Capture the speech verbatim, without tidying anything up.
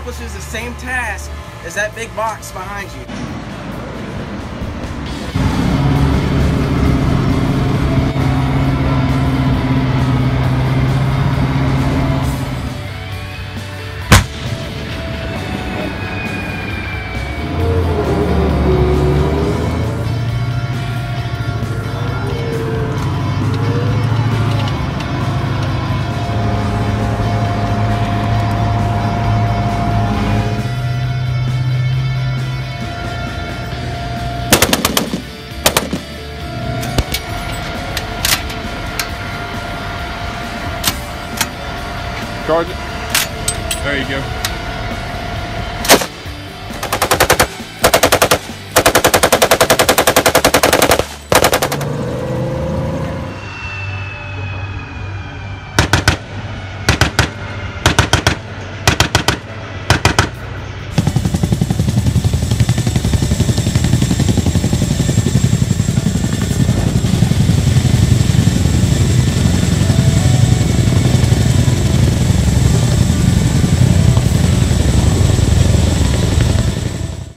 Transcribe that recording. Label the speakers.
Speaker 1: accomplishes the same task as that big box behind you.
Speaker 2: Charge it. There you go.